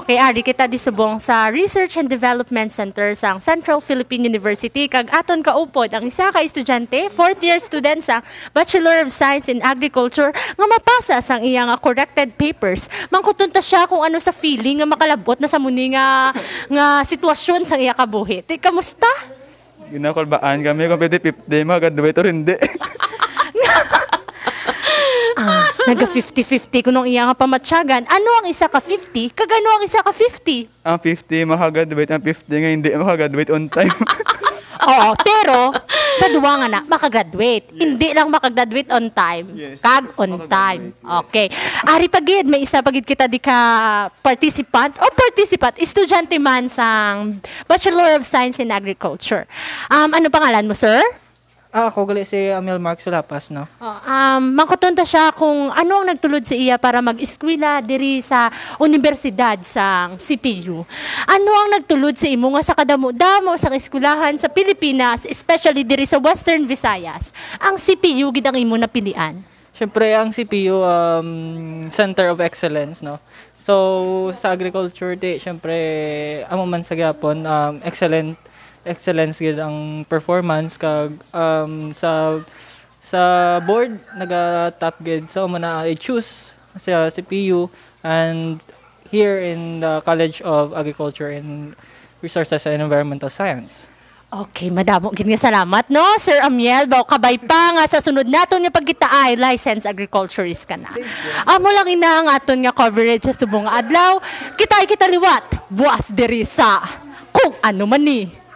Okay, ari kita disubong sa Research and Development Center sa Central Philippine University. Kag aton kaupod ang isa ka estudyante, fourth year student sa Bachelor of Science in Agriculture nga mapasa sang iyang corrected papers. Mangkutunta siya kung ano sa feeling nga makalabot na sa muni nga sitwasyon sa iya kabuhi. Kamusta? Ginakulbaan kami kung pwede 50 mag-graduate or hindi. Naga 50-50 kung nung iya nga pamatsyagan. Ano ang isa ka 50? Kagano ang isa ka 50? Ang 50 makagraduate, ang 50 nga hindi makagraduate on time. Oo, pero sa duwa nga na, makagraduate. Yes. Hindi lang makagraduate on time. Yes. Kag on time. Yes. Okay. Ari pagid, may isa pagid kita di ka participant, estudyante man sang Bachelor of Science in Agriculture. Ano pangalan mo, sir? Ako gali si Amel Mark Sulapas, no? Mangkutunta siya kung ano ang nagtulod sa iya para mag-eskwela diri sa universidad sa CPU. Ano ang nagtulod sa imo nga sa kadamo-damo sa eskwelahan sa Pilipinas, especially diri sa Western Visayas, ang CPU gid ang imo napilian? Siyempre, ang CPU, Center of Excellence, no? So, sa agriculture, siyempre, amo man sa gyapon, excellence gid ang performance kag sa board naga-top gid so mana I choose sa CPU and here in the College of Agriculture and Resources and Environmental Science. Okay, madamo gid nga salamat no Sir Amiel daw kabay pa nga sa sunod naton nga pagkita ay licensed agriculturist ka na. Amo lang ina ang aton nga coverage sa subong adlaw. Kita liwat buas diri sa Kung Ano Man Ini.